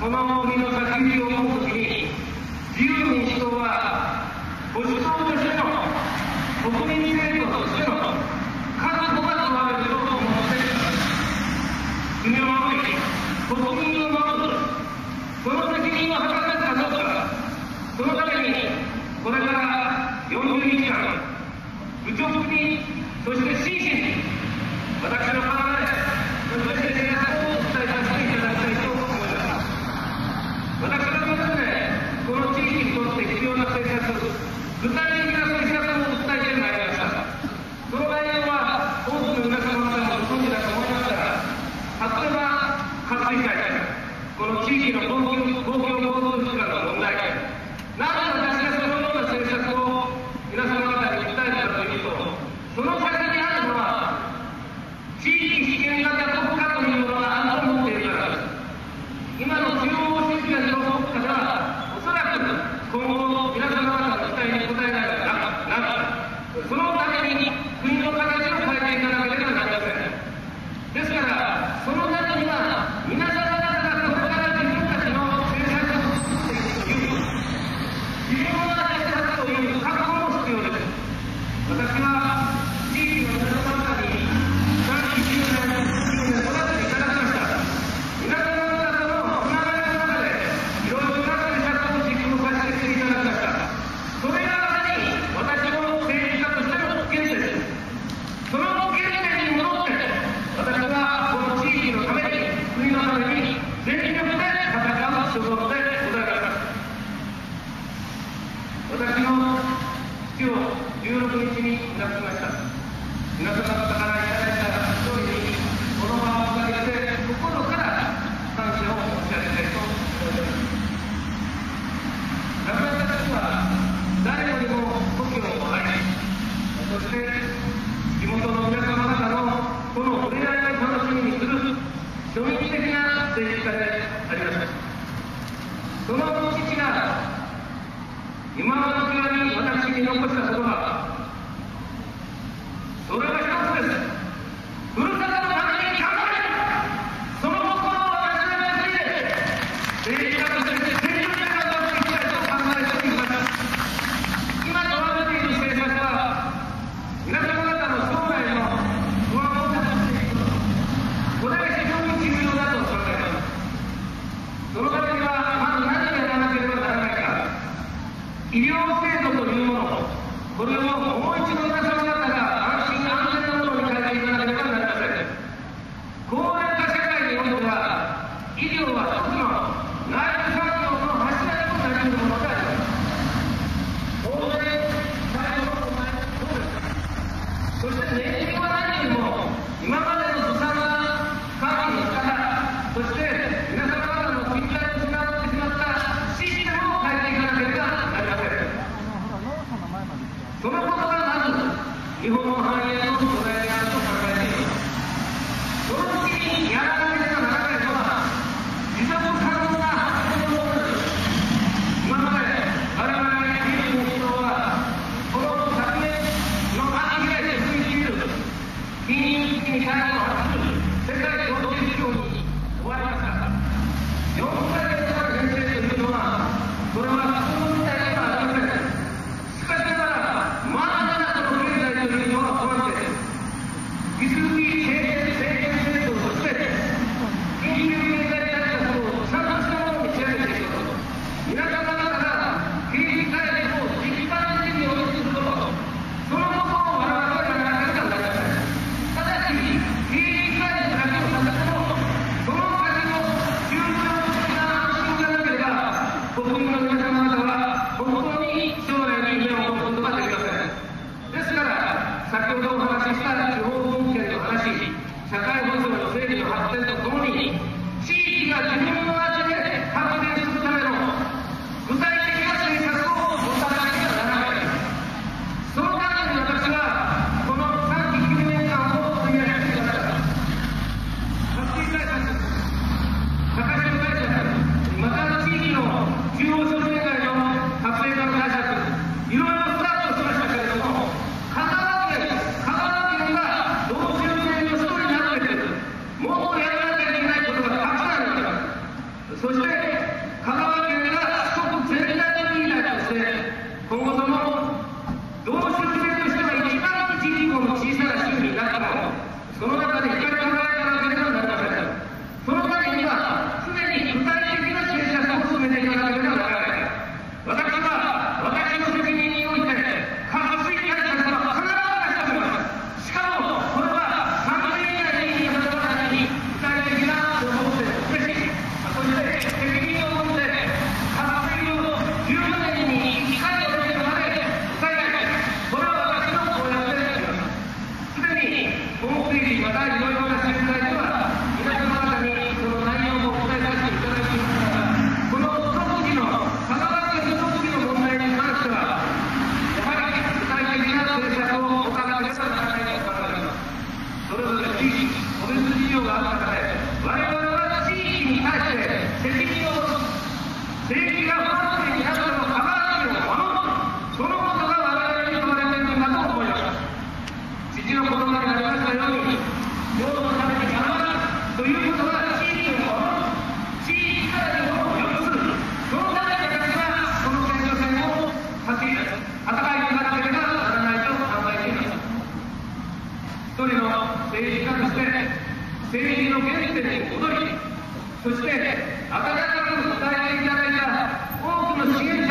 その国の先行きを思うときに、自由民主党は保守党としての国民政党としての覚悟が問われると思っています。国を守り、国民を守る、その責任を果たせるかどうか、そのためにこれから40日間、愚直に、そして真摯に、私の考え、そして政策を伝えさせていただきたいと思います。私はですね、この地域にとって必要な政策、具体的な政策を訴えてまいりました。その内容は多くの皆様方もご存知だと思いますが、例えば、渇水対策、この地域の公共交通機関の問題、なぜ私がそのような政策を皆様方に訴えるかというと、その先にあるのは、地域主権型国家というものがあると思っているからです。今の中央集権の国家では、おそらく今後、皆様方の期待に応えられなく、そのために国の形を変えていかなければなりません。ですから、そのためには、皆様方がここから自分たちの政策を作っていくという、自分の政策という覚悟も必要です。私は地域の皆様方に39年、育てていただきました。皆様方とのつながりの中で、いろいろな政策を実行させていただきました。それがまさに私の政治家としての原点です。その原点に戻って、私はこの地域のために、国のために全力で戦う所存でございます。私の父を16日に亡くしました。皆様方からいただいた勝利に、この場をおかげで心から感謝を申し上げたいと思います。亡くなった父は、誰よりも故郷を愛し、そして地元の皆様方のこの触れ合いを楽しみにする庶民的な政治家でありました。その父が今の時に私に残した言葉、それは一つです。ふるさとのために頑張れ。その心を私は継いで、政治家として全力で頑張っていきたいと考えております。今問われている政策は、皆様方の将来の不安をなくしていくこと、これが非常に重要だと考えます。そのためには、まず何をやらなければならないか。医療制度というもの、これをもう一度皆様方が安心安全なものに変えていかなければなりません。高齢化社会においては、医療は一つの内部産業の柱にもなり得るものであります。高齢介護の前にそうです。そして年金は何よりも、今までのずさんな管理の仕方、そして皆様方の信頼を失ってしまったシステムを変えていかなければなりません。そのことがまず日本の繁栄の土台であると考えています。その時にやらなければならないのは、持続可能な発電能力。今まで我々立憲民主党は、この昨年の秋以来で続いている金融危機に対応を発する世界共同事業に終わりました。4ヶ月の編成というのは、これは普通の事態ではありません。しかしながら、まだまだこの経済というのは不安定です。 戦いにならなければならないと考えています。一人の政治家として政治の原点に戻り、そして温かく伝えていただいた多くの支援者